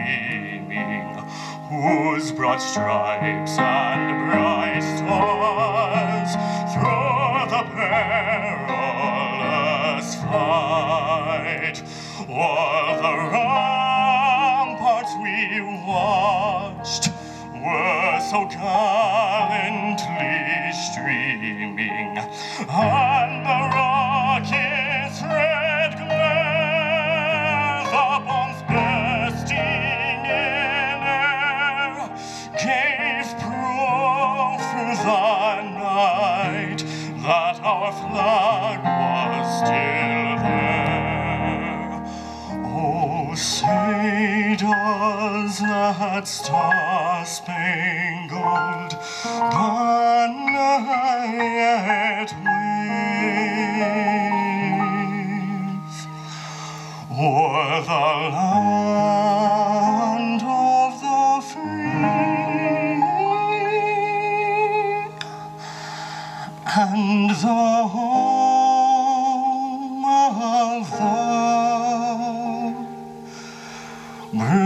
streaming, whose broad stripes and bright stars through the perilous fight o'er the ramparts we watched were so gallantly streaming, and the rocket's red glare, the bombs bursting in air, gave proof through the night that our flag was still there. Oh, say does that star-spangled banner yet wave o'er the land of the free and the home of the brave?